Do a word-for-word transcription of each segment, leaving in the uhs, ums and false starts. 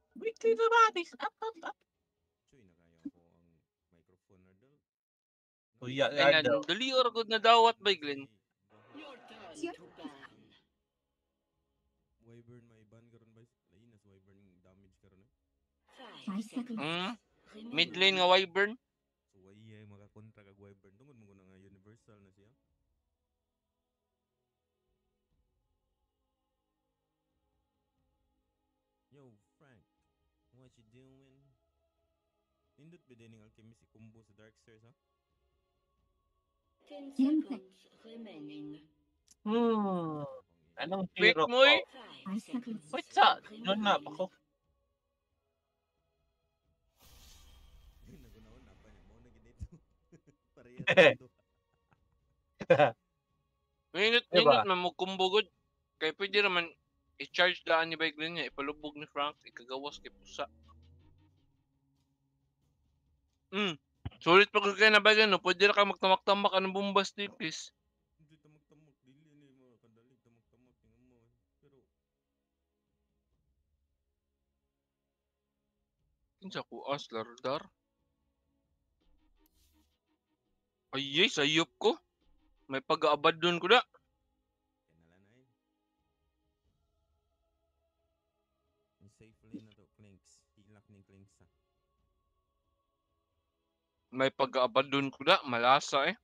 Weekly Rabatis. Up, up, up. Choy, nakayaw ko ang microphone na daw. Kuya, Ay na, daw. dali or good na dawat ba, Glenn? Wyvern may ban karon ba? Lain na sa Wyvern damage karon eh. Hmm? Mid lane nga Wyvern? So why ay makakontra kag Wyvern tungod mo na nga universal na siya. Yo, Frank. What you doing? Nindot ba din ng alchemist combo sa Darkstairs, ha? ten seconds remaining. Hmm. Anong Quick hero mo eh. ko? Five seconds. Wait, sa doon na ako. Nagunaon na pa niya. Mao na ginito. Pareha to. Minute, Diba? minute man mo kumbugod. Kaya pwede naman i-charge daan ni Bike Glenn niya. Ipalubog ni Frank. Ikagawas kay pusa. Hmm. Sulit pa ko kaya na ba no? Pwede na ka magtamak-tamak anong bumbas tipis. Hindi tamak-tamak. Dili ni mga kadali. Tamak-tamak. Tingnan mo eh. Pero, Kinsa ko as lardar. Ay, sayop ko. May pag-aabad doon ko na. kinala na eh. Yung safe lane na to, Clinks. Hilak ni Clinks, ha? May pag-aabad doon ko na. Malasa eh.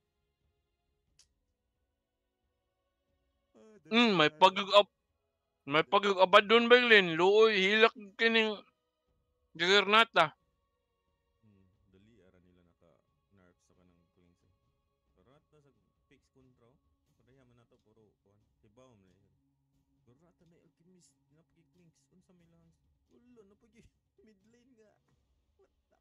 Hmm, may pag-ab may pag-abad doon ba Glenn? Luoy, hilak kining Jagernata. Hmm, dali ara nila naka-nerf sa kanang Clinks, eh. Karat na sa fix control. Pareha man na to, puro kuhan. Hibaw man na yun. Karat na alchemist. Napagi Clinks. Unsa may lang. Ulo, napagi mid lane nga. What the?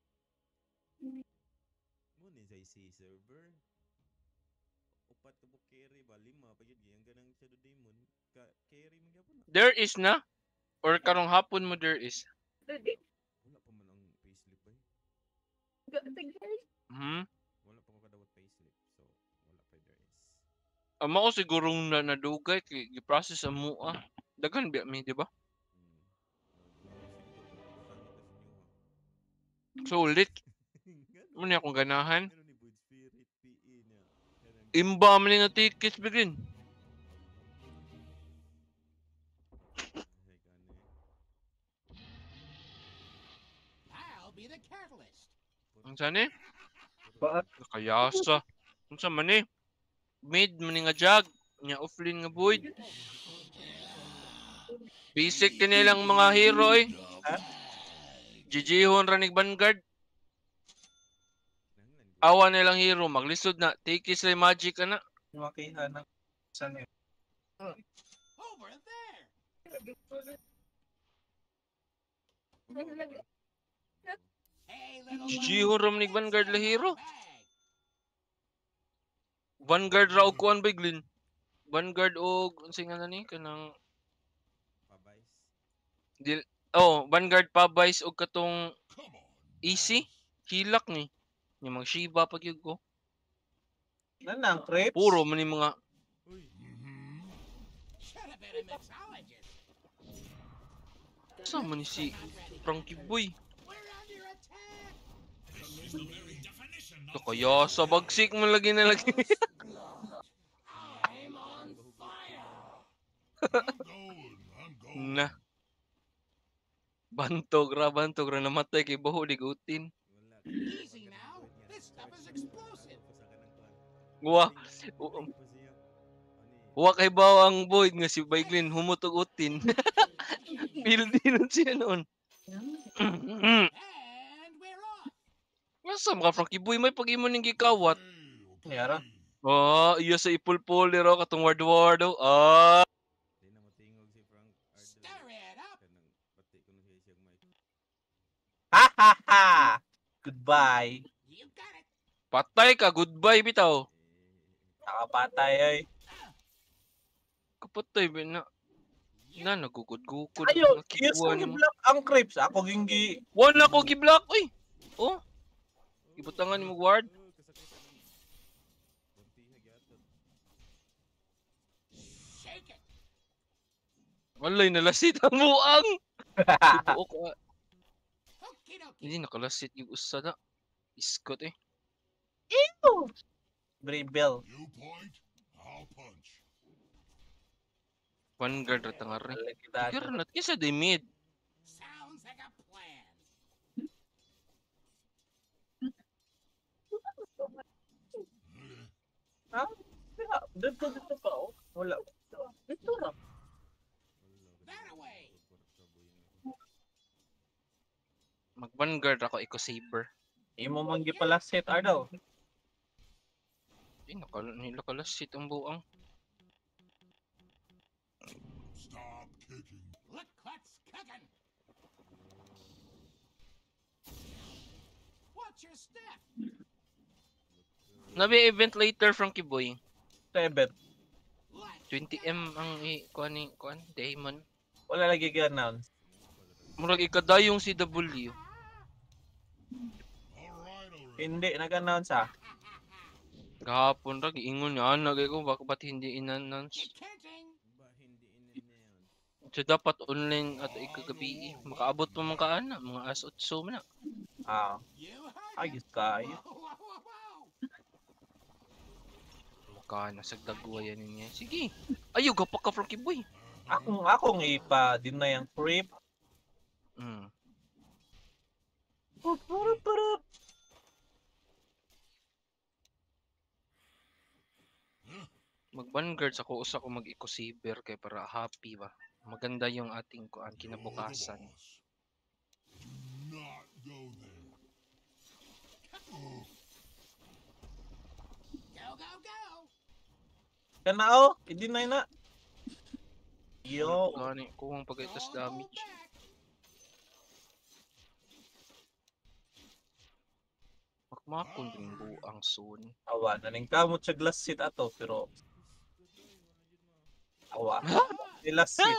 Mo ni say si server. Upat ka buk carry ba? Lima pa yun. Yang ganang Shadow Demon. Ka carry mo gyapon na. There is na? Or karong hapon mo there is? Wala pa man ang payslip ba? Hmm? Wala pa ko kadawat payslip. So, wala pa there is. Amo ko sigurong na nadugay kay gi-process amo ah. Daghan biya mi, di ba? Hmm. Siguro, sangit na sa inyo, ha? Sulit. Mo ni akong ganahan. Ano ni Bud Spirit P E niya? Kanang Imba man ni nga tickets begin. Ay, gani. I'll be the catalyst. Unsa ni? Baat. Nakayasa. Unsa man ni? Mid man ni nga jag. Nya offlane nga void. Basic kanilang mga hero eh. Ha? G G hon ranig Vanguard. Nanglan ko. Awa nilang hero. Maglisod na. Take is like magic ana. Makiha ng saan yun? Over there. Hey, little G G buddy. hon ranig Vanguard la hero. Bag. Vanguard ra og kuan Biglin. Vanguard og unsay nga nani kanang Pabays. dil oh, Vanguard Pabice og katong easy hilak ni. Nya mga Shiba pag yun ko. Nanang crepes? Puro man ni mga Uy! Should have been a mixologist. sa man ni si Frankie Boy. We're under attack. Kaya sa bagsik man lagi na lagi. I'm on fire. Na. Bantog ra, bantog ra namatay kay baho ligutin. Wala. Easy now. This stuff is explosive. Wa wa kay bawo ang void nga si Baiglin humutog utin. Pildinon siya noon. And we're off. Nasa mga Frankie Boy may pag-imo ning gikawat. Yara. Ah, iya sa ipulpuli raw katong ward-ward daw. Ah, Di na matingog si Frank Ardel. Stir it up. Kanang pati ko na siya siyang mic. Ha ha ha! Goodbye. You got it. patay ka, goodbye bitaw. Nakapatay ay. Kapatay ba na? Na nagugod-gugod. Ayun, yes, Nakikuha ang ni mo. block ang crepes. Ako gingi. Wala ko gi-block, uy. Oh. Ibutangan ni mo guard. Oh, kasakitan ng Buntihag yata. Shake it. Walay nalasit ang buang. Tibuok ah. Okie dokie. Hindi nakalasit yung usa na. Iskot eh. Bribel. You point, I'll punch. Vanguard ra tangar eh. Kita Pero nat kisa di mid. Sounds like a plan. Ha? Wala. Dito, dito pa. Oh. Wala. Dito na. That away. Mag Vanguard ako Eco Saber. Imo manggi pala set Ardaw. Eh nakal nakalasit ang buang. Stop kicking. Look what's cooking. Watch your step. Nabi event later from Kiboy. Seven. Let's twenty M ang i kuan ni kuan Damon. Wala lagi ga-announce. Murag ikadayong C W. All right, already. Hindi, nag-announce ah. Gahapon ra giingon niya ana kay ko baka ba't hindi in-announce. You're kidding. Ba hindi in-announce? So dapat online at ikagabi makaabot pa man ka ana mga as otso man na. Ah, You heard ayos it. kayo. Whoa, whoa, whoa, whoa. Mukha na sa dagwayan niya. Sige. Ayo gapak ka from Kiboy. Akong akong ipa din na yung creep. Mm. Purup, purup, purup. Mag Vanguard ako usa ko mag Eco Saber kay para happy ba. Maganda yung ating kuan You're the kinabukasan. boss. Do not go there. Go, go, go. Kana oh, i-deny na. Yo, Gani ko ang pagaitas Don't hold damage. back. Makmakon din buang soon. awa na ning kamot sa glass seat ato pero awa. Nila seat.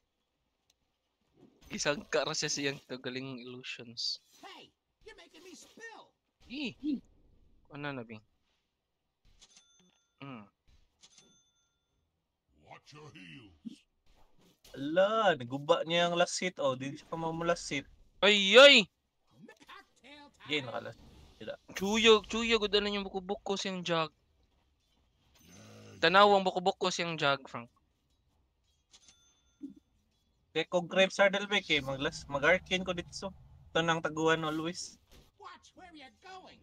Isang kara siya siyang tagaling illusions. Hey, you're making me spill. Eh. Ano na bing? Mm. Watch your heels. Ala, naguba niya ang last seat oh, di siya pa mamula seat. Ay ay. Cocktail time. Yay, nakalas. Chuyog, chuyog gud na yung buko-buko siyang jug. Yeah, Tanawang buko-buko siyang jug, Frank. Kaya kung grave Sardelbeck eh, maglas, mag-arcane ko dito. Ito nang taguan always. Watch where you're going.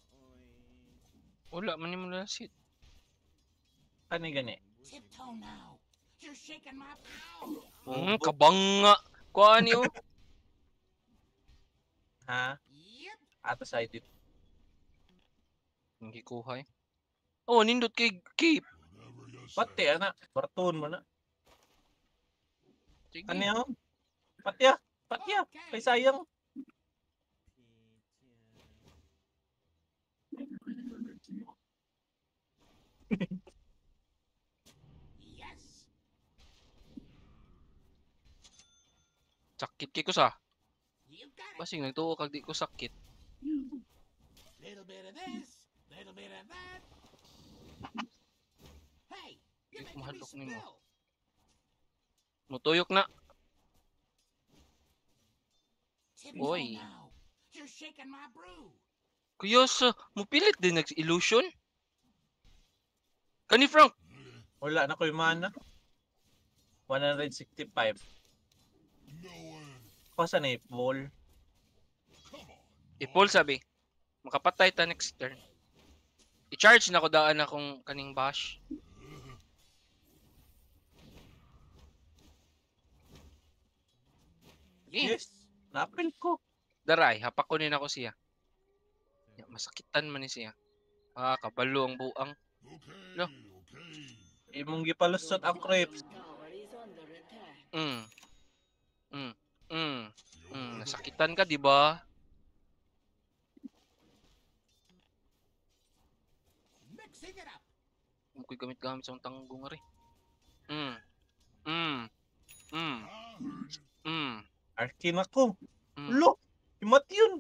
Wala man mo na sit. Kani gani. Tiptoe now. You're shaking my power. Mm, kabanga. Kuan niyo. Ha? Yep. Ato sa dito. Hindi kuhay. Oh, nindot kay Cape. whatever you say. Pati ana, barton mo na. Sige. Ano yun? Patya, patya. Kay sayang. Yes. Sakit kay ko sa. You got it. Basing nagtuo kag di ko sakit. Little bit of this, little bit of that. Hey, you're Eh, making me mahadlok nimo. spill. Mutuyok na. Tiptoe Oy. now. You're shaking my brew. Kuya sa mupilit din nag illusion. Kani Frank. Wala na ko yung mana. one sixty-five. No way. Kasa na i-ball. Come on. Ipol sabi. Makapatay ta next turn. I-charge na ko daan akong kaning bash. Sige. Yes. Napil ko. Daray, hapakunin ako siya. Ya, masakitan man ni siya. Ah, kabalo ang buang. Okay, No. okay. Imong gipalusot ang crepes. Tower is under attack. Mm. Mm. Mm. You're Mm. the Nasakitan ka, di ba? Mixing it up. Huwag ko'y gamit-gamit sa tanggong rin. Mm. Mm. Mm. I heard it. Mm. Arcane ako. Mm. Lo! Imat yun.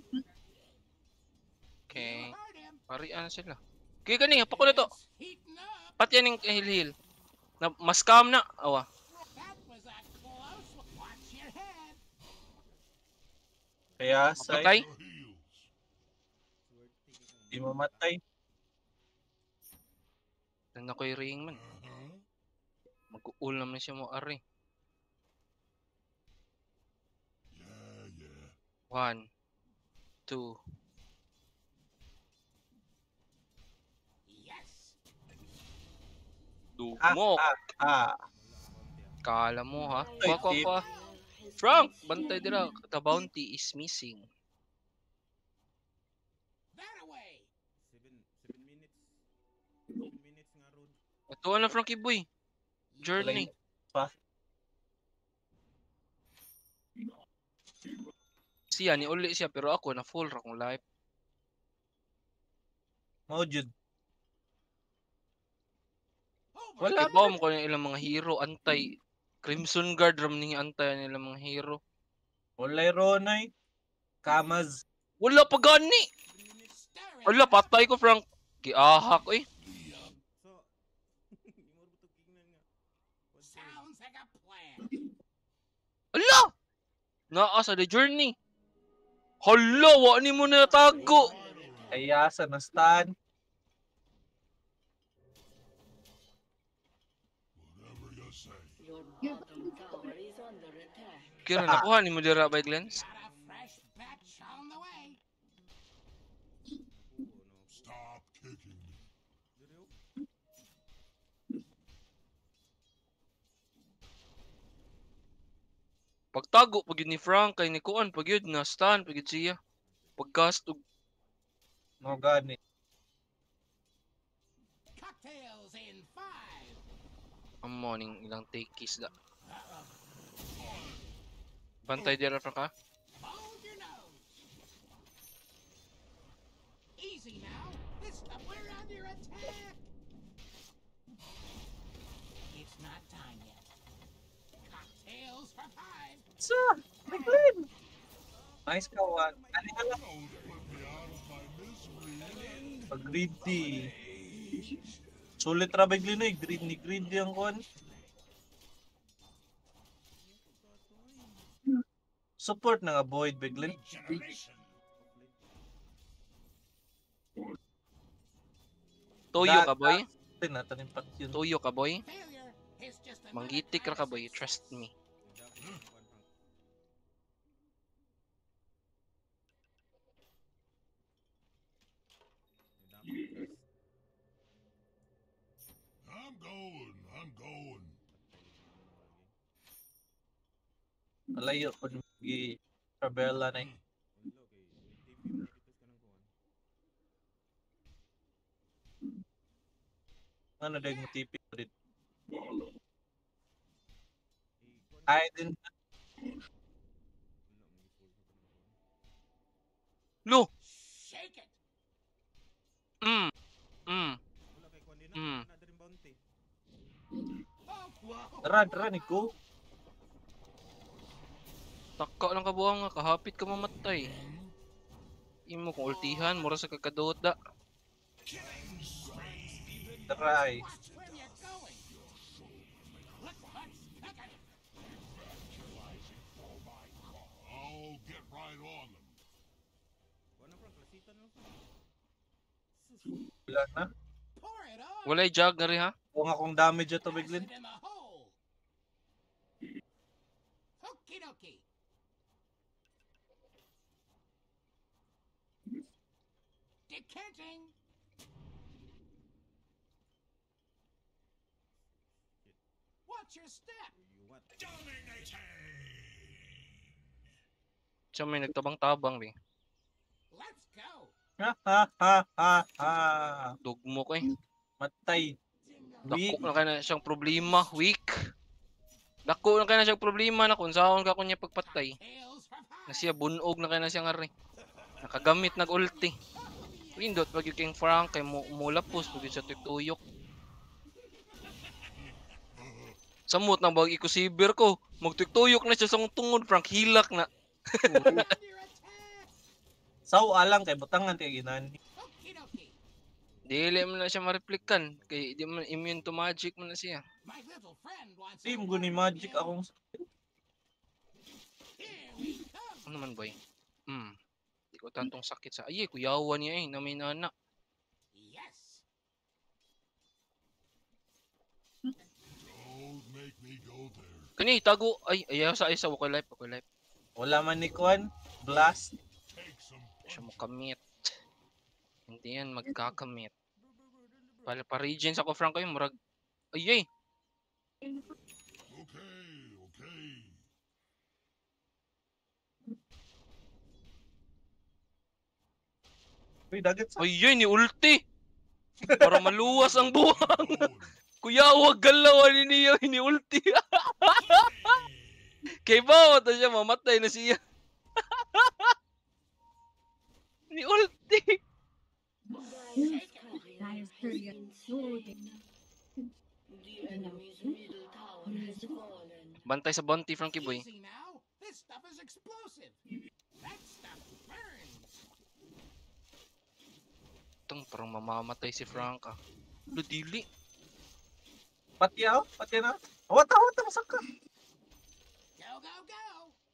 Okay. You heard him. Parian na sila. Okay, gani, hapako na to. It's heating up. Pati yan yung hil-hil. Na, mas calm na. Awa. That was a close one. Watch your head. Kaya sa Patay? Your heels. di mamatay. Dan ako'y ring man. Uh-huh. Mag-uul naman siya mo ari. Yeah, yeah. One. Two. Yes. Ah, Dugmok. ah, ah. Kala mo ha. Ay, Kwa kwa tip. kwa. Has Frank! been Bantay slain. dira. The bounty is missing. That away. Seven, seven minutes. Seven minutes nga ron. Ito na Frankie Boy. Journey. Late pa. Siya ni uli siya pero ako na full ra kong life. Mao jud. Over. Wala Kay bawo mo ko yung ilang mga hero antay Crimson Guard ram ning antay ang ilang mga hero. Walay ronay. Kamaz. Wala pa gani. Staring. Wala patay ko Frank. Giahak eh. So, imor ba ito king nga? What's the- Sounds like a plan. Ala! Naa sa the journey. Hala, wa ni mo na tago. Kaya sa nastan. Whatever you say. Your bottom tower is under attack. Kira nakuha ni mo dira by Glens. Got a fresh batch on the way. Oo, no. Stop kicking me. Dire, oh. Pagtago pag yun ni Frank kay ni Kuan pag yun na stand pag yun siya. Pagcast og Mao gani. Cocktails in five. amo ning ilang take kiss da. Bantay dira Frank ha. Hold your nose. Easy now. This stuff, we're under attack. It's not time yet. Cocktails for five. Sa. Biglen. Nice ka one. Ano ka lang? Don't put me out of my misery. Pag greedy. Sulit ra Biglen eh. Greedy greedy ang kuan. Support na nga Void Biglen. Regeneration. Toyo Da- ka boy. Tinatanim pa yun. Toyo ka boy. Failure is just another Manggitik ra ka boy, kind of trust me. Dapat yung kuwan, Frank. Dapat trust. I'm going. I'm going. Malayo ko gi Trabella na eh. Wala, okay. T P mo dito ka ng kuwan. Ano dahil mo T P ko dito. Eh, kuwan. Ay din. Wala, mag-full ka pa ng kuwan. Lo. Shake it. Mm. Mm. Wala kay kuwan din na. Mm. Wala din bounty. Oh, whoa. Run, run, go. Taka lang kabuang nga kahapit ka mamatay. Imo kung ultihan mura sa kakadot da. Try. Watch where you're going. Look what's cooking. I'll get right on them. Kuwan na, Frank. Lasitan na, Frank. Wala na. Pour it on. Walay jug na rin ha. Kung akong damage ito Pass Biglen. it in the hole. Okie dokie. Decanting. Watch your step. You what? Siya may nagtabang-tabang rin. Let's go. Ha ha ha ha ha. Dugmo ko eh. Matay. Weak. Dako na kaya na siyang problema. Weak. Dako na kaya na siyang problema na kung saan ka kunya pagpatay. Tails for five. Na siya bunog na kaya na siya nga rin. Nakagamit nag-ulti. Windot pag yung King Frank kay mo mulapos pag yung siya tuyok. Samot na bag ikusibir ko. Magtuyok na siya sa kong tungod Frank. Hilak na. Under attack. Saw alang kay butangan kay ginani. Okie dokie. Dili mo na siya ma-replikan. Kay di man immune to magic mo na siya. My little friend wants Team a ko ni word Magic with you. akong Here we come. Ano man boy? Mm. ko tantong sakit sa ay kuyawan niya eh na may nana. Yes. Don't make me go there. Kani tago ay ayaw sa isa ko life ko life. Wala man ni Kwan. Blast. Take some Siya mo kamit. Hindi yan magkakamit. Pala pa regions ako Franco yung murag. Ay ay. Okay, okay. Uy, dagat sa. Ay ay ni ulti. Para maluwas ang buhang. Going. Kuya wag galaw ni niya ni ulti. Kay ba to siya mamatay na siya. Ni ulti. Dyer's courier has been slain. The enemy's middle tower has fallen. Bantay sa bounty Frankie boy. Easy now. This stuff is explosive. That stuff burns. Tong parang mamamatay si Franca. Lo dili. Pati ako. Pati na. Awat, awat. Masak ka. Go, go, go.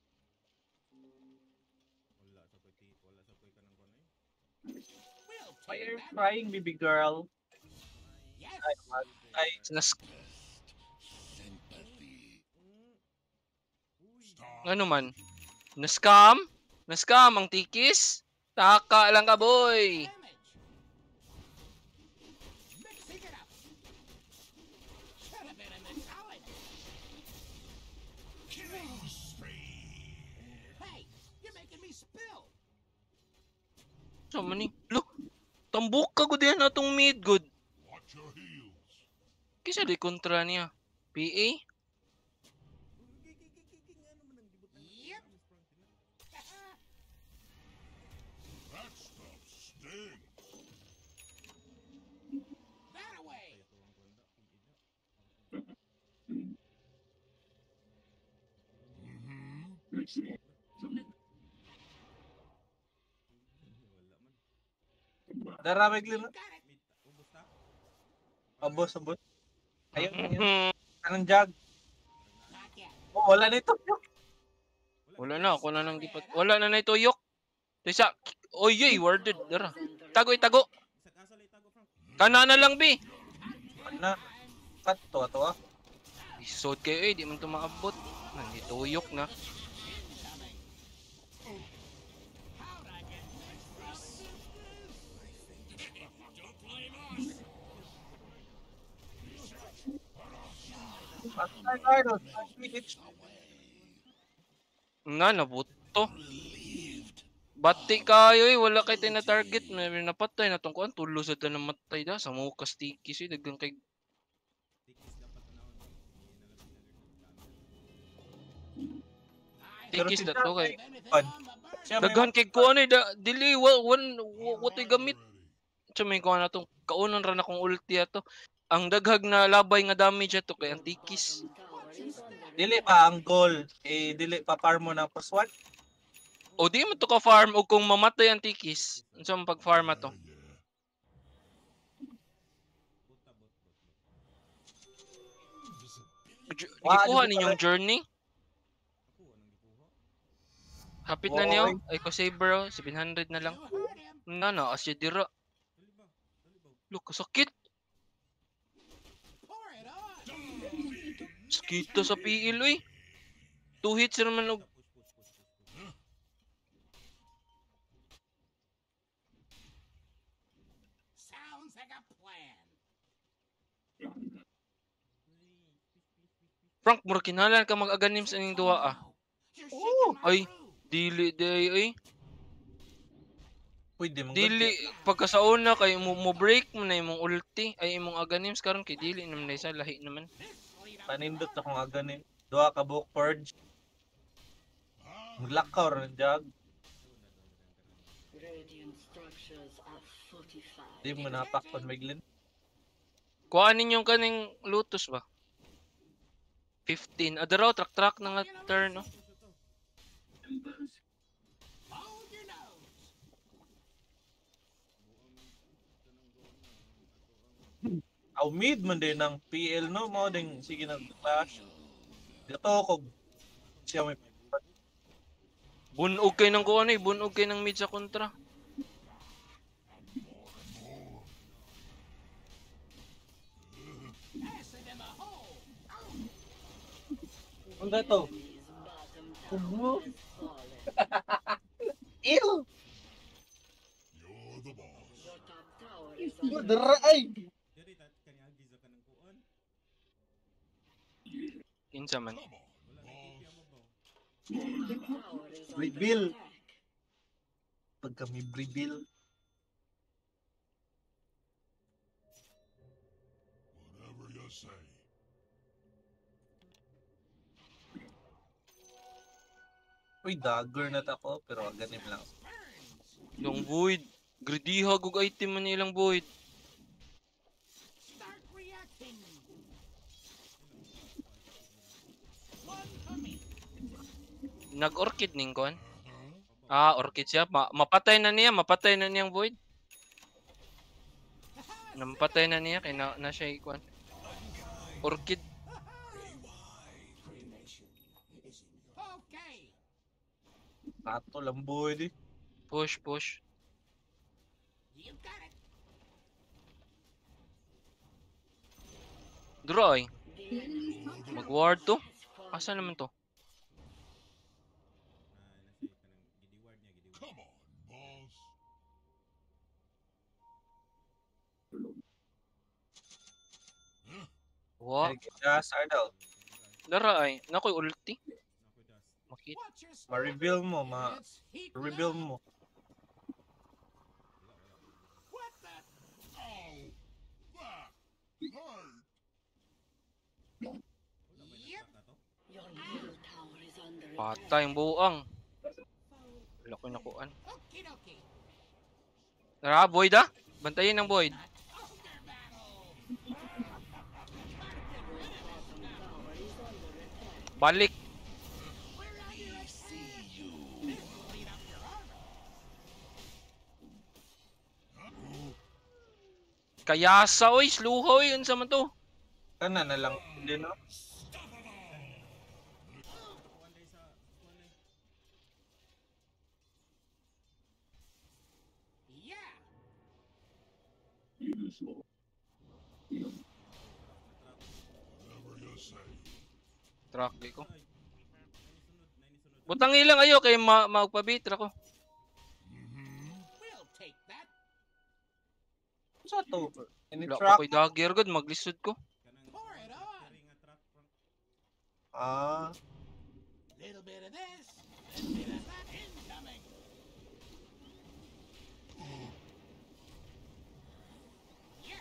Wala sa poy ti, wala sa poy kanang kuan eh. We'll Why take are you that. crying, baby girl? Yes. Ay, ay. Sinas Sympathy. Stop. ano man? Na-scam? Na-scam ang tikis? Taka lang ka boy. Damage. Mixing it up. Should have been in the solid. Killing spree. Hey, you're making me spill. So man ni. Lo. Tambok ka gud yan atong mid good. Watch your heels. Kisa di kontra niya. P A? Yep. That stuff stings. That away. Mm-hmm. Daramig lino. Got it. Ubos ta? Abos, abos. Ayun, ayun. Mhm. Anong jag? Not yet. Oh, wala nito. Wala na ako na nang gipat. Wala na na ituyok. Tisa. Oy yay worded dara. Tago itago. Isa ka sa itago Frank. Kana na lang bi. Ano? Cut to, to ah. Isod kayo eh, di man ito maabot. Nandituyok na. Patay, Carlos. Nga, nabuto. Bati kayo eh, wala kay tayo na target. May napatay na tungkuan. Tulo sa tayo namatay da. Sa mga kastikis eh, dagang kay... Tikis dapat tanawon. Tikis na to kay... Pan. Siya may Daghan kay ko ano eh, da, dili, wa, one, wa- what gamit. Siya may kuha na itong kaunan ra na kong ulti ato. Ang daghag na labay nga damage ato kay ang tikis. Dili pa ang goal. Eh, dili pa farm mo ng plus one. O di mo to ka farm o kung mamatay ang tikis. Unsa man pag farm ato? Yeah. Puta bot bot. Ju- Wa, Gikuha di ko ninyong pala- journey. Ako anong gikuha? Hapit na Oy. niyo. Ay ko save bro, seven hundred na lang. You heard him. Na na asya dira. Dali ba? Dali ba? Look, sakit. Pour it on. Sakita sa P L eh. Two hits naman og Push push push push push. Sounds like a plan. Frank mura kinahanglan ka mag-aganim sa inyong duwa ah. You're Oh, shaking my ay. groove. Dili day eh. Pwede mong Dili pagka sa una kay mo, mo break mo na imong ulti ay imong aganims karon kay dili naman na isa lahi naman. Panindot na kung aganin. Duha ka book purge. Maglakaw rin jag. Radiant structures are fortified. Di mo napakpan Meglin. Kuhaan ninyong kaning lutos ba? fifteen. Adaraw track track na nga turn no. Hold your nose. Aw mid man din ng P L no mo ding sige na clash. Dito ko siya may Bunog kay ng kuan eh, bunog kay ng mid sa kontra. Acid in the hole. Ang gato. Enemy's bottom Ubo. tower has fallen. Ew! You're the boss. Your top tower is Yo, under dara ay! Diri tat kaniagi sa kanang kuan. Kinsa man. Come on, Wala na boss. kipya mo ba? Your top tower is under Reveal. attack. Pag kami reveal. Whatever you say. Uy, dagger na tako, pero ganim lang. Burns. Yung void. Gridiha gug item man ilang void. Start reacting. One for me. Nag-orchid ning kuan. Uh-huh. Ah, orchid siya. Ma- mapatay na niya, mapatay na niyang void. Nampatay na niya kay na, na siya kuan. Orchid. Okay. Ato lang boy di. Push, push. You got it. Dry. The enemy's top tower Mag-ward to. has fallen. Asa naman to? Na na siya kanang gidiward niya, gidiward. Come on, boss. Wa. Kaya start out. Lara ay. Nakoy ulti. Nakoy das. Makit. Watch your step. Ma-reveal mo, ma- It's heat Reveal now. mo. What the? Ow! That hurt. Yep. Your middle tower is under attack. Patay ang buang. Wala ko nakuan. Okie dokie. Tara, void ah. Bantayin ang void. Not Ogre battle. Tower is under attack. Balik. We're under attack. This will clean up your armor. Kayasa oy, sluha oy. Unsa man to? Kana na lang din no. Kuan day sa kuan day. Yeah. Whatever you say. Track di ko. Ay. Nainisunod, nainisunod. Butang ilang ayo kay ma magpabitra ko. Mm-hmm. We'll take that. Sa to. Ini Wala track. ko koy dagger gud maglisod ko. Kanang Pour it on. carry nga truck front. Ah, Little bit of this. Little bit of that. Incoming. Yeah.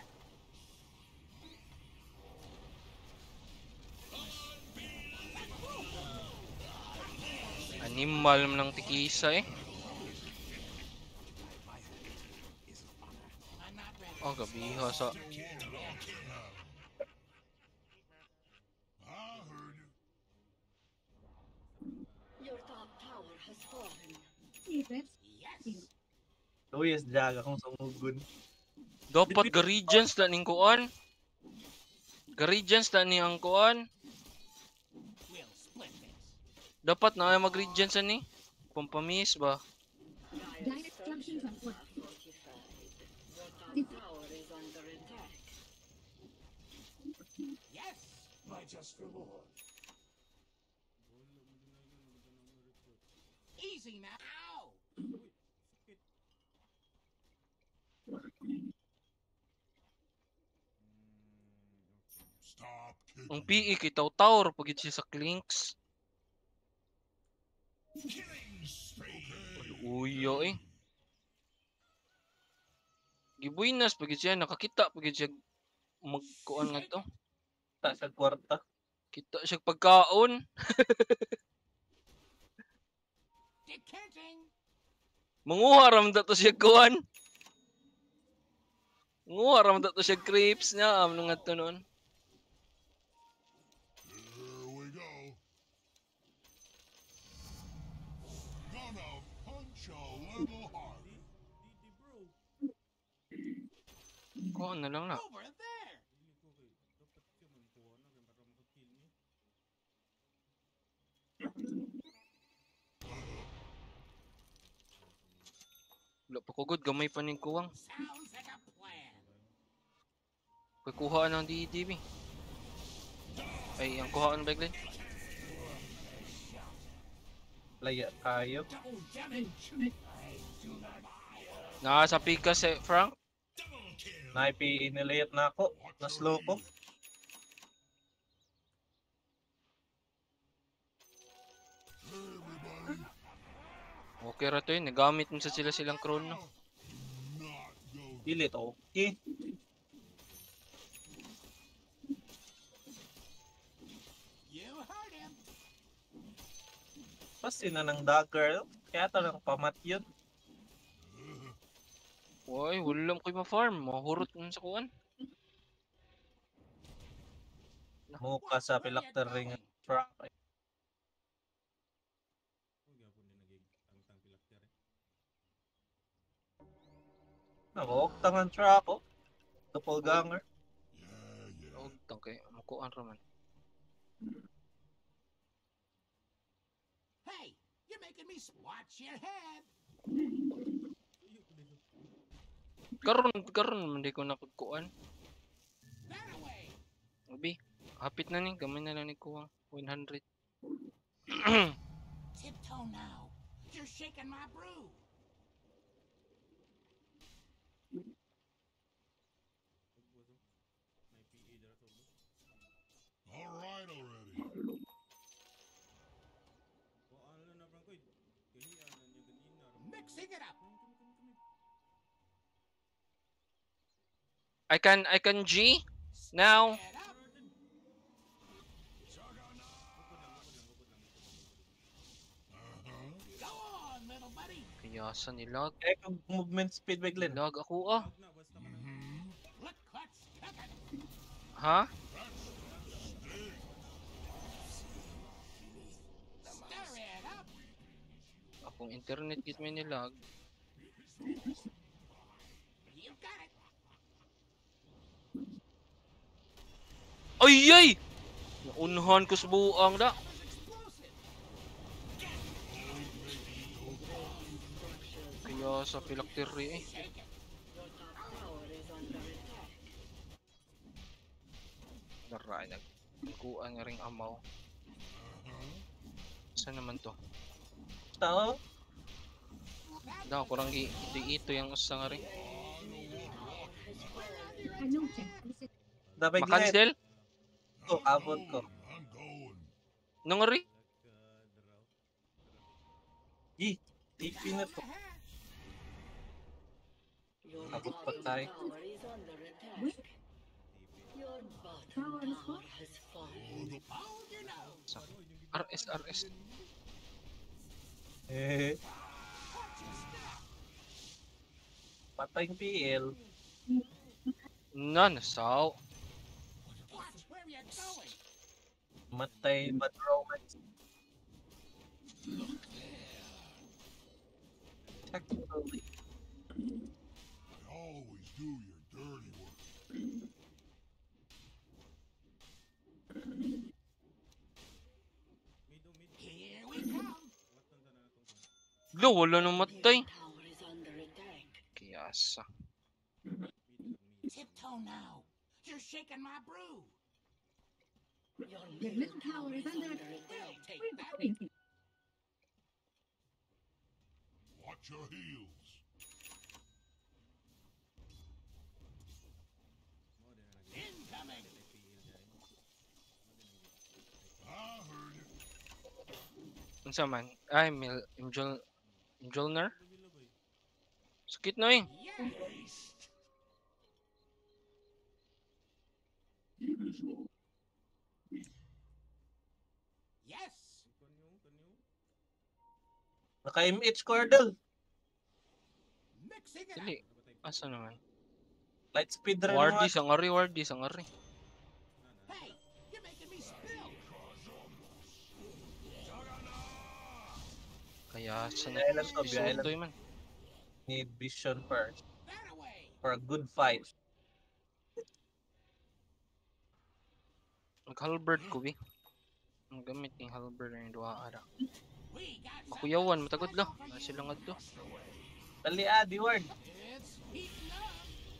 Animal man ng tikisa eh. I'm not ready. Oh, gabiha sa I heard you. Your top tower has fallen. Yes. Luis jaga kung sumugun. dapat ga-regions na ning kuan. Ga-regions na ni ang kuan. We'll split this. Dapat na ay mag-regions ani. Pampamis ba? Dire structures are fortified. Your top tower is under attack. Yes. My just reward. Easy now. Ow. Stop kicking. Ang P E kay taw-tawr pagit siya sa clinks. Killing spree. Uyo eh. Gibuinas pagit siya nakakita pagit siya magkuan nga to. Ta sa kwarta. Kita siya pagkaon. Decanting. Manguha ram to siya kuan. Manguha ram to siya creeps niya am nga to noon. Here we go. Gonna punch a little hard. Di, di bro. Kuan na lang na. Over there. Dili ko kay dapat siya magkuha na kay para makakill niya. Wala pa ko good, gamay pa ning kuwang. Sounds like a plan. Kay kuhaan ng D D B. Ay, ang kuhaan baglin. Laya kayo. Double damage. Nasa pikas eh, Frank. Na-P inilayat na ako. Na-slow ko. Okay ra to yun, nagamit mo sa sila silang chrono. Not go there. Pilit, okay. You heard him. Pasti na ng dagger. Kaya talagang pamat yun. Uy, wala ko'y ma-farm. Mahurot nun sa kuwan. Muka sa pilakter ring truck. Huwag nga po din nagig ang tang pilakter eh. Nakawag tangan truck oh. Doppelganger. Yeah, yeah. Huwag tangkay, makuhaan raman. Hey, you're making me swatch your head. Karon, karon, hindi ko napagkuhan. That away. Abi, hapit na ni, gamay na lang ni kuwang. one hundred. Tiptoe now. You're shaking my brew. May P A dara to. All right already. O ano na Francoid? Kaya ano niya ganina. Mixing it up. I can, I can G now. Get up. Uh-huh. Go on, little buddy. Kaya sa nilag. Eh, kung movement speed Beglin. Nilag ako ah. Huwag na, basta ka na. Mm-hmm. Look what's cooking. Ha? Stir it up. Akong internet git may nilag. You got it. Ay ay! Naunahan ko sa buang da. That was explosive. Kaya sa pilakteri eh. Shake it. Your top tower is under attack. Daray, nagkuhan nga ring amaw. Saan naman to? Tao. Da, kurang gi, di ito yung usa nga rin. Dapat Beglin. Makancel? Oh, abot ko. I'm going. Nang rin? Nagka-draw. G. T P na to. Your Abot pa bottom tayo. tower is under attack. Your bottom tower has fallen. Hold your nose. R S, R S. Eh. Patay yung P L. None, saw. Watch where you're going. Matay bad romance. Technically. Always do your dirty work. Mido, mid. Here we come. Matan na na itong Lo, wala nang matay. Your tower is under attack. Kaya sa. mid lang, mid. Tiptoe now. You're shaking my brew. Your middle tower is under attack. Take that. Watch your heels. Mo din na nag- Incoming. P L dyan. Mo din nag- I heard it. Unsa man? Ay, Mil, Imjol, Imjolner? Lubilo, boy. Sakit na eh. Yes. Yes. Kanyo, kanyo. Naka-M H Cordel. Mixing it up. Dili. Ano ba tayo? Asa naman? Light speed rin Wardy, naman. sangari, Wardy, sangari. Hey, you're making me spill. Kaya sa Biyahe lang to, biyahe lang. Isutoy man. Need vision first. That away. For a good fight. Nag-halberd ko, bi. Ang gamit ng halberd na yung duha ara. We got Makuyawan, matagod lo. Na sila nga to. Dali ah, D-word. It's heating up.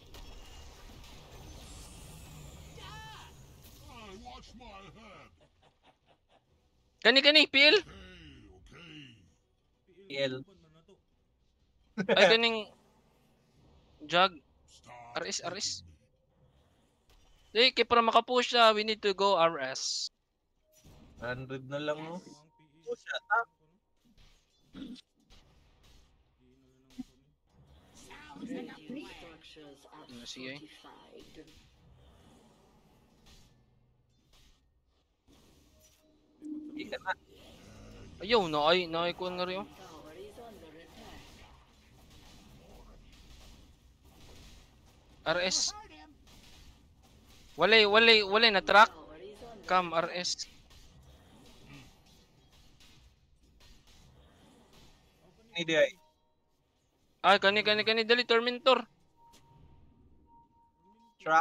I watch my head. Kani kani P L. Okay, okay. P L. Uban man na to. Ay kaning jug Start R S R S. hitting me. Hey, kay para makapush siya, we need to go R S. one hundred na lang mo. Ang P E. Oh, shut up. Sounds like a Radiant plan. structures are Ano siya eh? fortified. Hindi ka na. Ayaw, na ay, na ay kuhan nga rin. oh. Tower is under attack. R S. Heard him. Walay, walay, walay na track. Tower is under Cam R S. Hindi ay. Ay, kani, kani, kani, dali, Tormentor. Trap.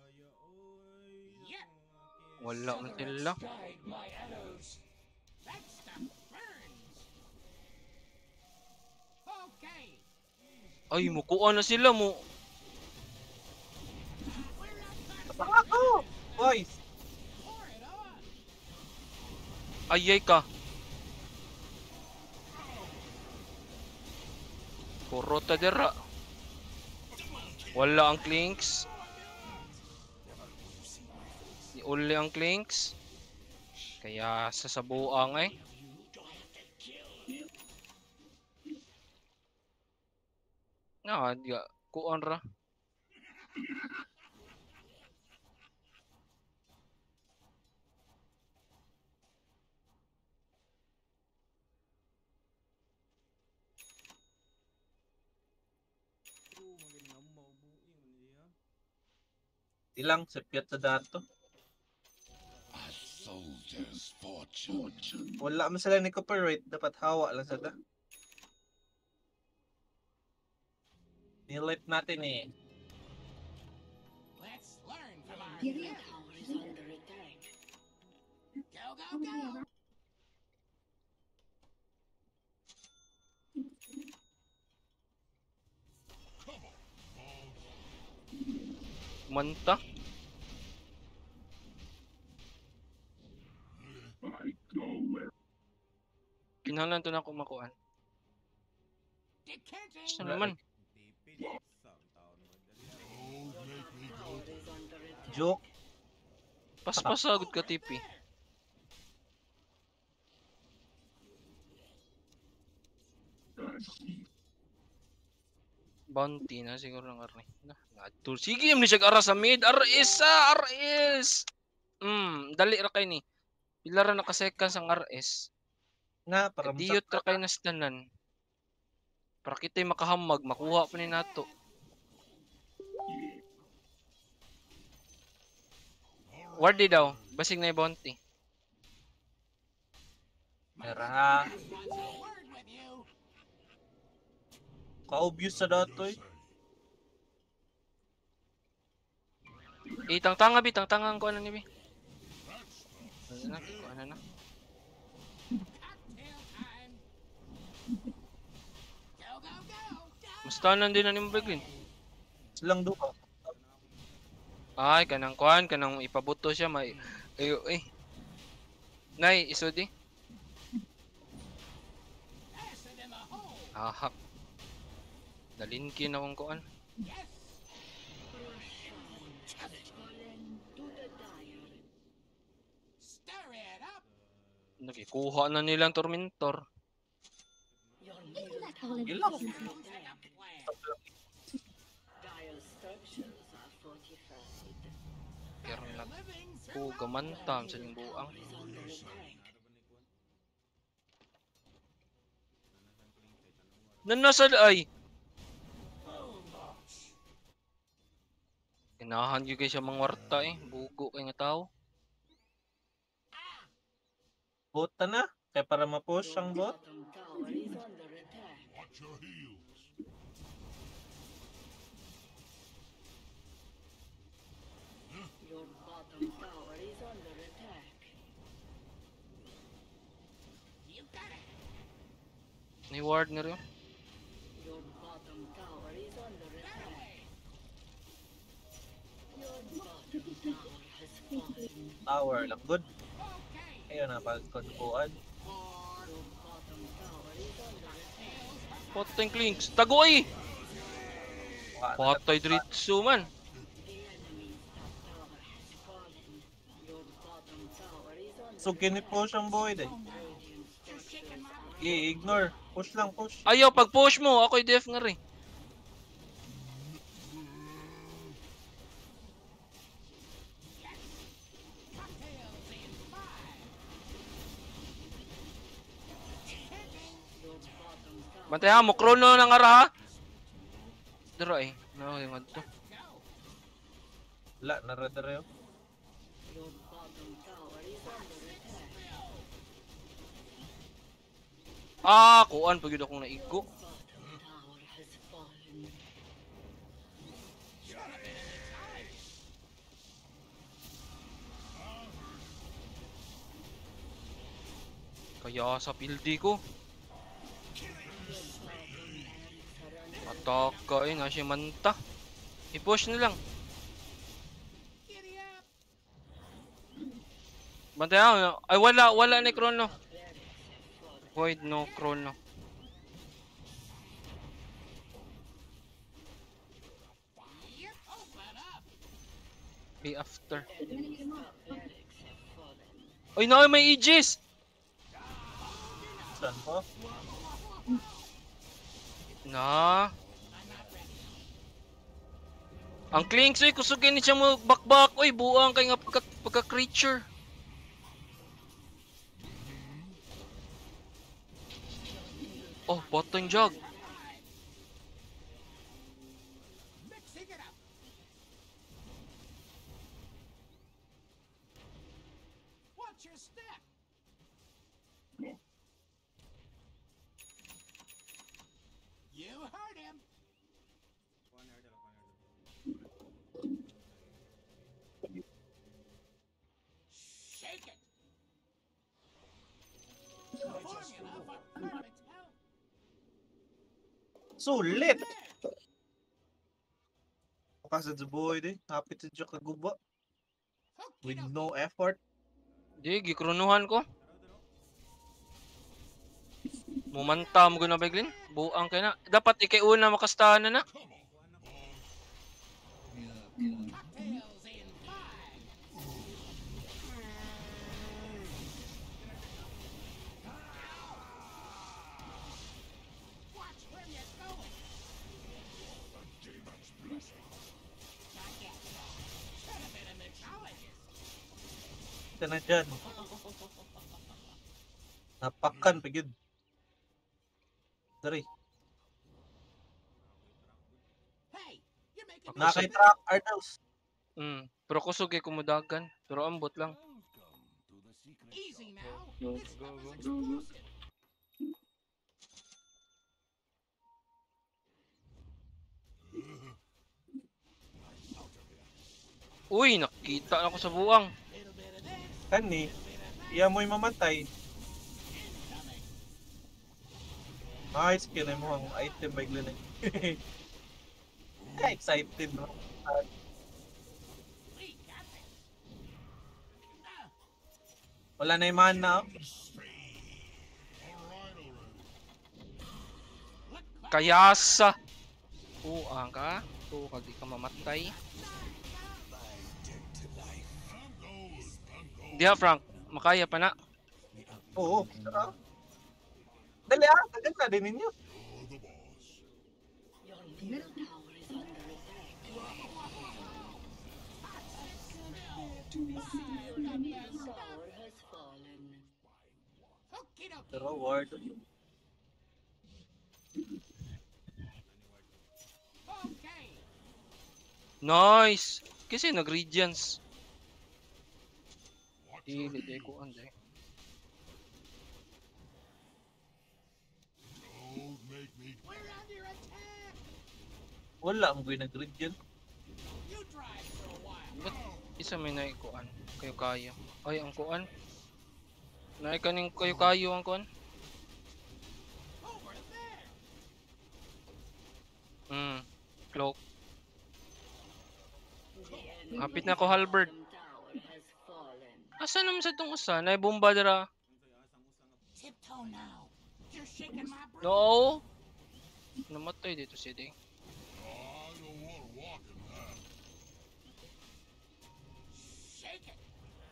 Yep. Wala man sila. Guide my arrows. That stuff burns. Okay. Ay, mukuha na sila mo. We're not Baka ako! Boys! pour it on. Ayay ka. Kurota dira. Wala ang clinks. Di uli ang clinks. Kaya sa sabuang eh. Nga, di ka. Kuan ra. Ilang, sepyat na dato. A soldier's fortune. Wala man sila ni copyright. Dapat hawa lang sila. Nilip natin eh. Let's learn from our Radiant failures. tower is under attack. Go, go, go. Manta. Kinahanglan to na ako makuan. Decanting. Saan naman? Don't make me go Tower is under attack. Joke. Paspasagod ka, T P. Bounty na siguro ng arni. Na, natul. Sige, yun siya ara sa mid. R S ah, R S. Hmm, dali ra kay ni. Pila ra naka-seconds ang R S. Na, para Eh, diyot ra kay nas tanan. Para kita'y makahamag, makuha pa ni nato. Wardy daw, basig na yung bounty. Tara. Wants a word with you. Ka-obvious sa dato eh. Eh, tang-tanga bi, tang-tanga ang kuha na ni bi. Ano na, kuha na na. Cocktail time. Go, go, go. Go. Mustanan din na ni Mbagwin. Silang duha. Ay, kanang kuhan, kanang ipabuto siya, may... Ayo, eh. Nay, isudi. Pass it in the hole. Ahak. Dalinkin akong kuhan. Yes. Fallen to the dire. Stir it up. Nakikuha na nilang Tormentor. Your middle tower Ilang. is under Sounds like attack. a plan. Dire structures are fortified. Pero They're nag... living through Ku gamantam sa ning buang. Is under attack. Nanasad ay! Inahan yun kayo siya mga warta eh. Bugo kay nga tao. Bota na. Kaya para ma-push Your ang bot. bottom tower is under attack. watch your heels. Your bottom tower is under attack. You got it. Ni ward na rin. Your bottom Tower lang. Good. Ayun na, pagkonkuan. Poteng clinks. Tagoy! Wala na Patay to. diretso man. So, kinipush ang boy din. I-ignore. Push lang, push. Ayaw, pag push mo, ako'y def nga rin. Bantayan mo, Chrono ng ara ha? Dara eh. No, yung ano to. Wala, naradara yun. Ah, kuan pag yun akong naigo. Kaya sa pildi ko. Ataka eh, nasi manta. I-push na lang. Bantayan, ay wala, wala ni Chrono. Void no Chrono. Be after. Oy, no, may Aegis! Saan po? Na. Ang Clinks, oy, kusugin ni siya mo bakbak. Oy, buang kay nga pagka, pagka creature. Oh, bottom jog. Mixing it up. Watch your step. You heard him. Shake it. Formula for perfect health. Sulit! Kasi sa boy din. Hapit sa Diyo kaguba. With no effort. Di, gikronuhan ko. Mumanta mo guna Beglin. Buang kay na. Dapat ikay una makastahan na na. Cocktails in five. Watch where you're going. Not yet. Should have been a mixologist. Ito na dyan. Napakan pa yun. Dari. Hey, you're making me Nakay-track Ardos. Hmm. Pero kusog kay kumudagan. Pero ambot lang. easy now. This stuff is explosive. Uy, nakita na ako sa buang. Little bit of this. Kani. Iya mo'y mamatay. Ay, skin ay mo ang item by Glenn. Ka-excited no? We got this. Ah, Wala na yung mana. Oh. look close. Kayasa. Buang ka. To kag di ka mamatay. Diha Frank, makaya pa na. Oo. Tara. Dali ah, tagal na din ninyo. Your middle tower is under attack. Your middle tower has fallen. Okie dokie. Pero ward. Okay. Nice. Kasi nag-radiance. Dili di ko anday. Don't make me We're under attack. Wala ang buhay nag-grid yun. You drive for a while. Ba't isa may naikuan? Kayo kayo. Ay, ang kuan. Naikaning kayo kayo ang kuan. Over there. Hmm. Cloak. The Hapit na ko halberd. Tower has fallen. Asa naman sa itong usa? Naibomba dira. Tiptoe now. You're shaking my brain. No! Namatay dito si Ding. I don't want to walk in that. Shake it.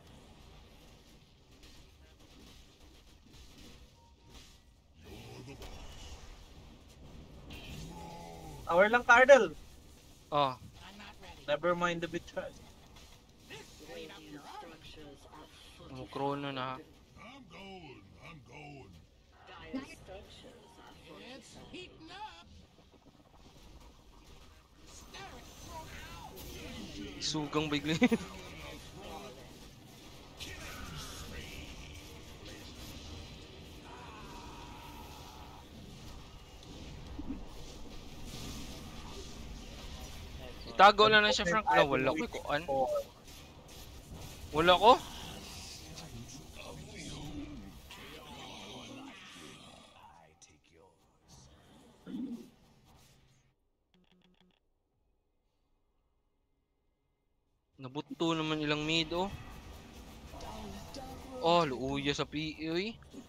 You're the boss. Tower lang, Cardle. Oh, I'm not ready. Never mind the betrayal. This ain't up your own. Structures are mo krono na. I'm going. I'm going. Dire structures are It's fortified. heating up. Stir it. Ow. Sugang bigli. Itago lang na siya, Frank. Wala, wala ko kuan. Wala ko. Nabuto naman ilang mid, oh. Oh, luuya sa P E, oy.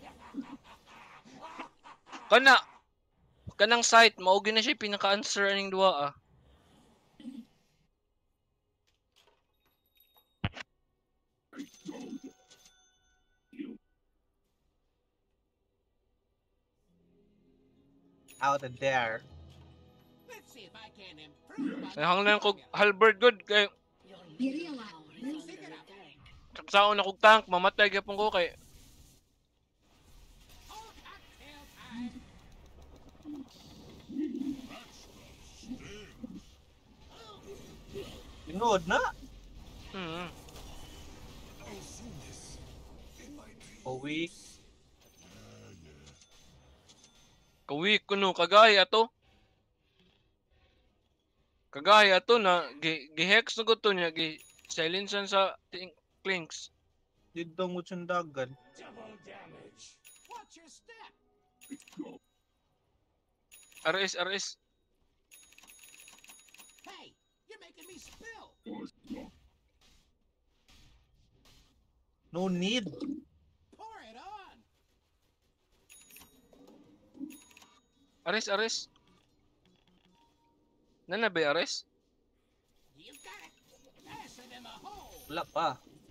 Kana! Kanang site, maugi na siya pinaka-answer aning duwa, ah. Out of there. Let's see if I can improve on Ay, hanglan ko formula. halberd good kay Your middle tower is under attack. saksaon ako tank, mamatay gyapon ko kay Oh, cocktail time. Pinood na. hmm. Uwi. Kawik kuno kagaya ato. Kagaya ato na gi, gi-hex na gusto niya gi silencean sa ting- clinks. Dito mo dagan. Double damage. Watch your step. R S R S. Hey, you're making me spill. No need. Pour it on. R S R S. Nana ba R S? You've got it. Pass it in the hole. Wala pa.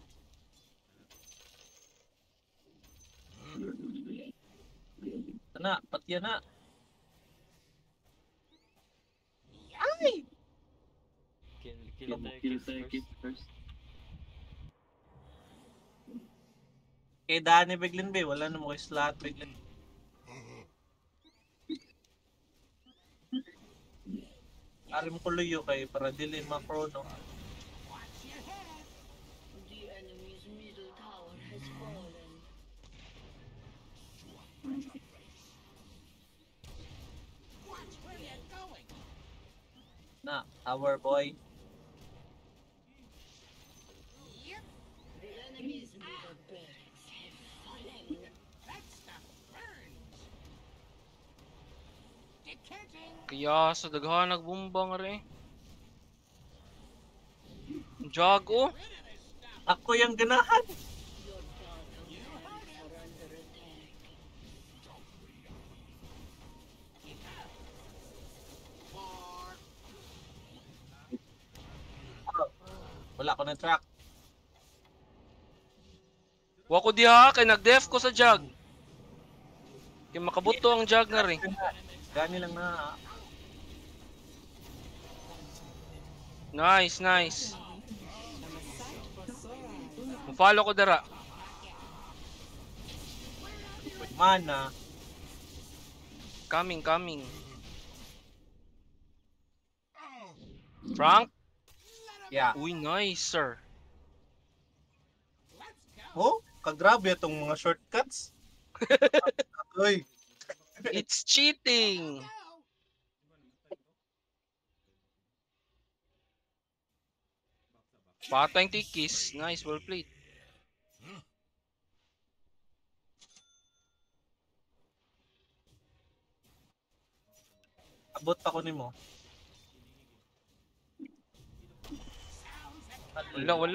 Na, patya na. Ay! Kill, kill the kids first. Kay Danny Beglin ba? Wala na mo kay slot Beglin. Arim ko luyo kay para dili makrono. Watch your head. The enemy's middle tower has fallen. Watch where you're going. Na, tower boy. Yep. The enemy's middle barracks have fallen. That stuff burns. Decanting. Kaya sa daghan nagbomba nga rin. Jago. Rid of this stuff. Ako yung ganahan. Your bottom barracks are under attack. Four. Wala ko na track. Wa ko diha kay nag-def ko sa jug. Kay makabuto ang jug na rin. Gani lang na. Nice, nice. Mo-follow ko dara. Mana. Coming, coming. Frank? Yeah. Uy, nice, sir. Let's go. Oh, kagrabe itong mga shortcuts. Uy. It's cheating. Go. Patay ang tikis. Nice, well played. Abot pa ko nimo. Sounds Wala, wala.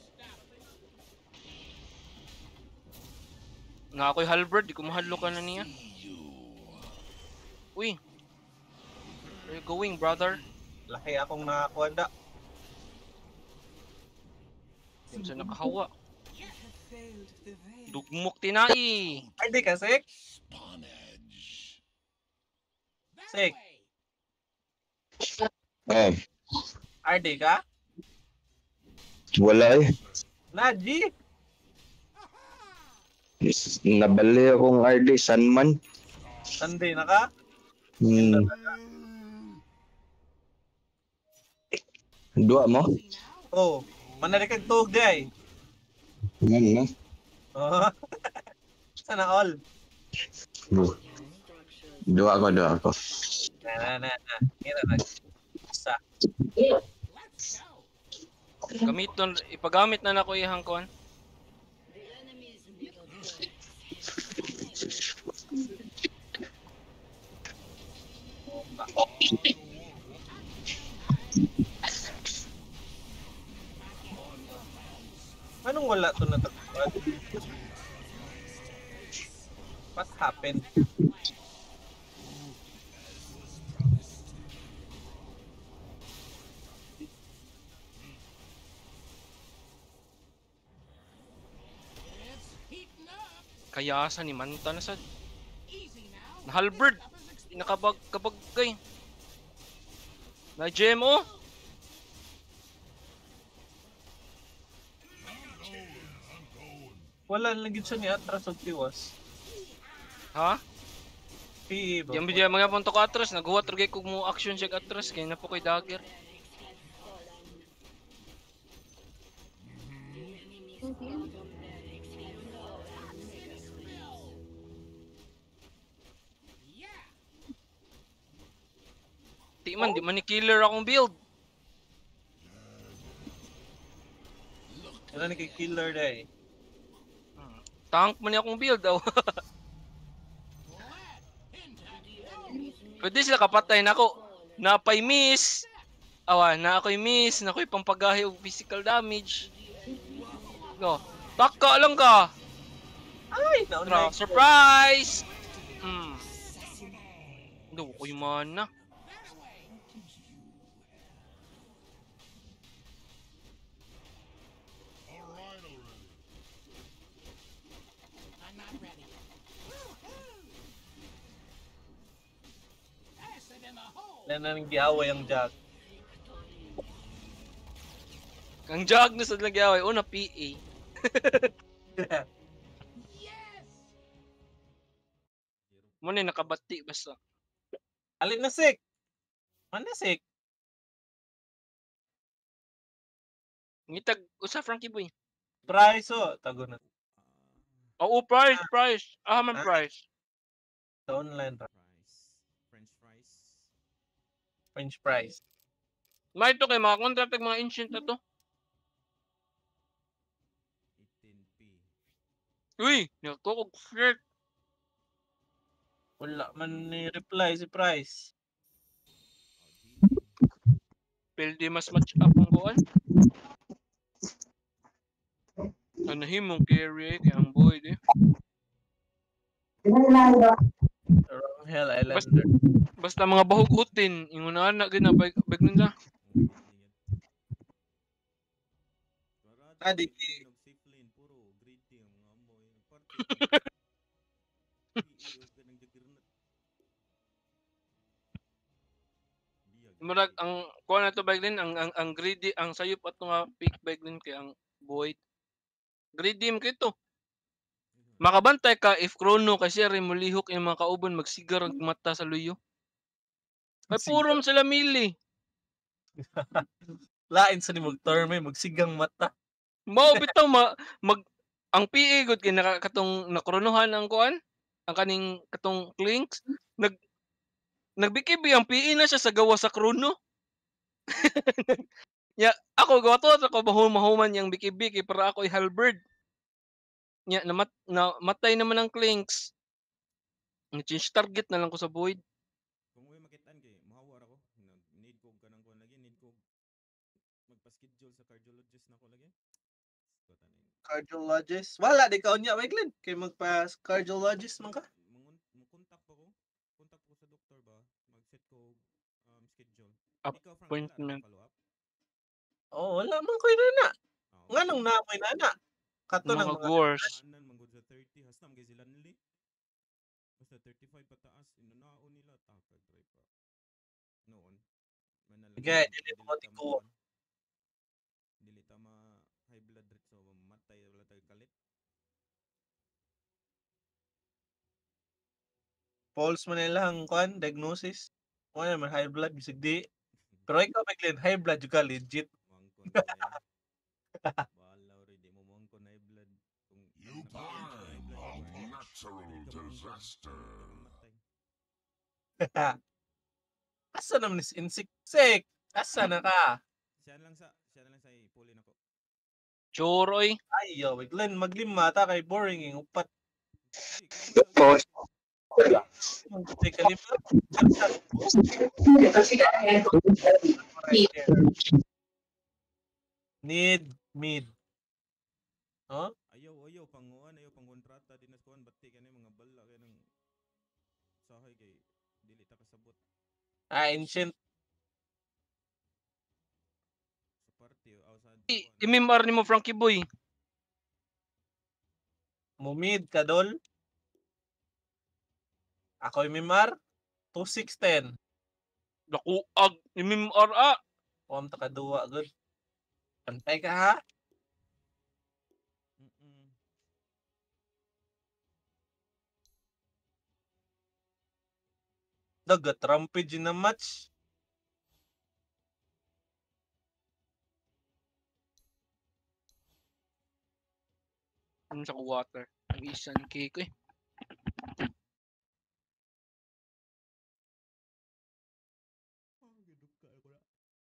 Nga ako'y halberd, di ko mahalo ka na niya. Uy. Where you going, brother? Laki akong nakakuha da. Yung sa nakahawa. Dugmok tinai. Ay, di ka, Sik? Spawnage. Sik, Oh, R D ka? wala eh. Na, G. Is- Nabali akong R D, Sanman. Sunday na ka? Hmm. Dua mo? Oh, manarikag tuog di ay. Yan na. Oh. Sana all. Du- Dua ko, dua ko. Na, na, na, na. Kira na. Isa. Gamit nun, ipagamit na nako ihang kuan. The enemy's middle turret. Anong wala to natagpuan? What happened? It's heating up. Kayasa ni Manta na sad. Easy now. Na halberd. Nakabag kabagay. Na G M O. Wala lang gid siya ni Atras og tiwas. Ha? P E ba? Yang bidya mga punto ka atras, naghuwat ra kay kog mo action check atras kay na po koy dagger. Yeah. Di man, di man ni killer akong build. Wala ni kay killer day. Tank man ni akong build daw. Pwede sila kapatay nako. Napay miss. Awa, na ako'y miss, na ako'y pampagahi og physical damage. Go. Taka lang ka. Ay, nauna. Tra- surprise. Hmm. Do ko yung mana. All right already. I'm not ready. Pass it in the hole. Na nang giaway ang jag. Ang jag na sa nagyaway una P A. Yes. Mo ni nakabati basta. Alin na Sik? Man na Sik? Ngitag usa Frankie boy. Price oh, tago na Oo, price, price. Ah, man Ah. price. sa online ra. Fries. French fries. French fries. May to kay mga contract mga ancient na to. eighteen P. Uy, nako kog shirt. Wala man ni reply si Price. Oh, di. Pwede mas match up ang kuan. Ano himong carry kay ang boy di. Wrong Hell Islander. Basta mga bahugutin, ingon na anak gina bag bag nila. Ah, di- Safe lane, puro grade team, mga amoy. Party. P E, huwag ka nang jagirnat. Biyag. Murag ang kuan na to bag din ang ang, ang greedy ang sayop at nga pick bag din kay ang boy. Greedy mo kito. Makabantay ka if chrono kasi rin mulihok yung mga kauban magsigar ang mata sa luyo. Ay purom sila mili. Lain sa ni mag-term eh, magsigang mata. Mao bitaw ma, mag ang P A gud kay nakakatong nakronohan ang kuan ang kaning katong clinks nag nagbikibi ang P A na siya sa gawa sa chrono. Ya ako gawa to ako mahum-mahuman yang biki-biki para ako ay halberd. Ya namat na matay naman ang clinks. Ni-change target na lang ko sa void. Kung uwi makitaan kay, mahawar ako. Nag- Need ko ganang kuhan lagi. Need ko magpa-schedule sa card cardiologist na ko lagi. Ko taning Cardiologist. Wala, di ka unya, Weglin. Kay magpa-cardiologist man ka. mangun mukontak pa ko. Kontak ko sa doktor ba, mag-set ko um, schedule. Ap- Ikaw Frank wala appointment. na follow up. Oh, wala man ko'y nana. Ah, Nga nung namoy nana. Kato ng Mga mga... gores. Hanan manggod sa thirty, hasna magay sila nili. Basta thirty-five pataas, inunao nila takag try pa. Noon. Manalagay Sige, dili mo ta ko. ma- Dili ta ma high blood rate so mamatay wala tayo kalit. False man nila ang kuan, diagnosis. Wala naman high blood, bisig di. Pero ikaw, Weglin, high blood juga legit. Mangkon ka eh. Bahala rin, di mo mangkon high blood. Kung You nakakita ka ng high blood part required, of natural di ka mangkon, disaster. mamatay ka mamatay. Asa naman is insik-sik? Asa na ka? Siya na lang sa, siya na lang sa ipulin ako. Choroy. Ay, yo, Weglin, maglima ta kay boring yung upat. Di, kaya Pause. Magtay ka lima. Need, mid. Oh? ayaw, ayaw, panguan, ayaw, pangkontrata, di nas kuhan, bati ka na yung mga bala, kaya ng sahay kay, dili ta kasabot Ah, ancient. sa party, o sa I- kuhan. Imimar ni mo Frankie Boy. Mumid, kadol. Ako yung mimar. two six ten. Dakuag. Imimar ah. Huwag ta kaduwa, good. Pantay ka ha? Mm-mm. Dagat, rampage na match. Ano sa water. Ang isa ni cake eh. Ah, giduka ako na.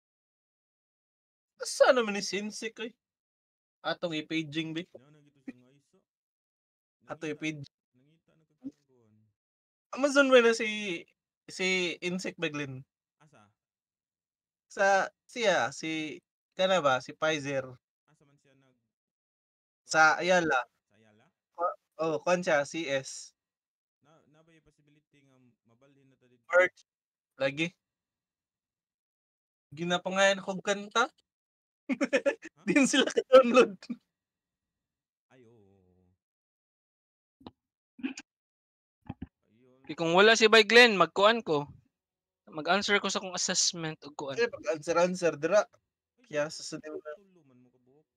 Asa naman ni Sinsik eh? Atong i-paging be. Naon na gito siya nga isa. Ato Nangita- i-page. Nangita na kagkuhan. Amazon ba na si si Insect Beglin? Asa? Sa siya, si kana ba? Si Pfizer. Asa man siya nag... Sa Ayala. Sa Ayala? Oh, kwan siya, C S. Na, na ba yung possibility nga mabalhin na ta dito? Merch. Lagi. Ginapangayan kong kanta. Din sila ka-download. Ay, oo. Ayun. Kaya kung wala si Bay Glenn, magkuan ko. Mag-answer ko sa kong assessment o kuan. Eh, pag-answer-answer, dira. Ay, Kaya sa- sa sunod na. tulo man mo kabuok.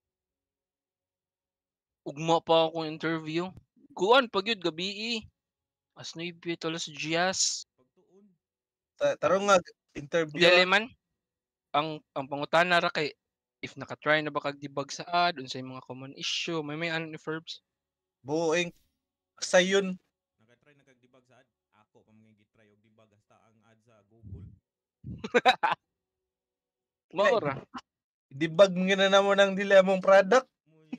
Ugma pa akong interview. Kuan pag yun gabi. As no ibit wala sa Gias. Pagtuon. Ta- Tarong nga, interview. Dili ah. man. Ang ang pangutana ra kay if naka-try na ba kag debug sa ad unsay mga common issue, may may ano ni verbs. Buing. Sayon. Nakatry na kag-debug sa ad. Ako pa mga gitry og debug hasta ang ad sa Google. Mao ra. Debug mo na mo ng dili among product. Muy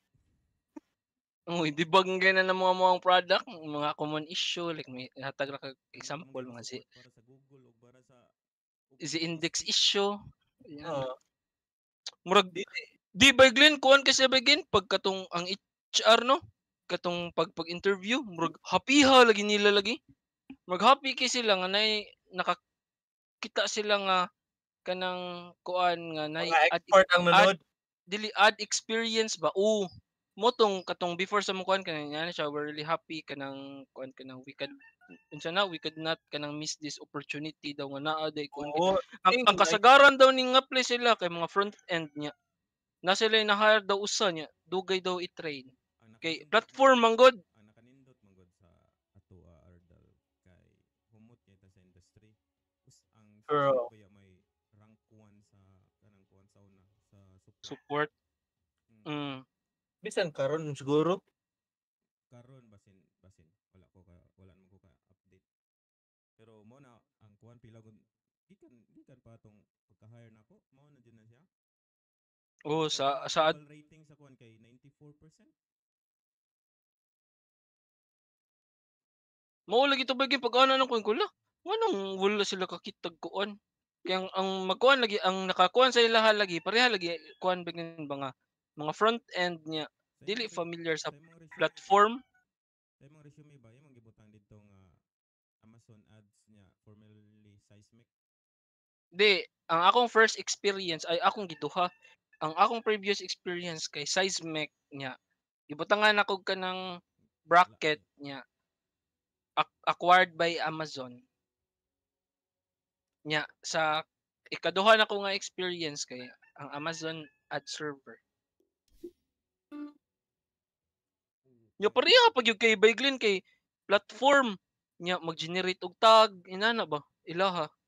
Uy, debug nga na ng mga mga product, mga common issue like may hatag ra kag example mga si para sa Google o para sa si index issue. Yan. Oo. Murag Dili. di ba Glenn kuan kasi begin pagkatong ang H R no katong pag pag interview murag happy ha lagi nila lagi murag happy kay sila nga nay nakakita sila nga kanang kuan nga nay Mga ad, expert ang ad nanood. dili ad experience ba o mo tong katong before sa mo kuan kanang yan siya we're really happy kanang kuan kanang we could unsa na we could not kanang miss this opportunity daw nga naa day kuan Oo. ang, Ing, ang kasagaran daw ning apply sila kay mga front end niya na sila yung na-hire daw usa niya dugay daw i-train ang kay nakanindot platform man god ang nakanindot man gud sa ato a Ardal kay humot kita sa industry. Us ang True. baya may rank one sa kanang kuan sa una sa support. support Mm. mm. bisan karon siguro. Karon basin basin wala ko ka wala man ko ka update. Pero mo na ang kuan pila gud gikan gikan pa tong pagka-hire nako mao na dyan na siya. oh Ito, sa ang sa ad- approval rating sa kuan kay ninety-four percent. mao lagi to bagay pag ana nang kuan kula wanang wala sila kakitag kuan Kaya ang, ang magkuhan lagi ang nakakuhan sa ilaha lagi pareha lagi kuhan bagin mga mga front end niya Sa dili imong familiar sa sa imong resume ba? platform. Sa imong resume ba imong gibutang dito nga Amazon ads niya formerly Seismic? Di, ang akong first experience ay akong giduha. Ang akong previous experience kay Seismic niya. Gibutangan ako kanang bracket niya ac- acquired by Amazon. Nya sa ikaduha na ko nga experience kay ang Amazon ad server. Nya pareha pag yung kay Bayglin kay platform nya mag-generate og tag inana ba ilaha.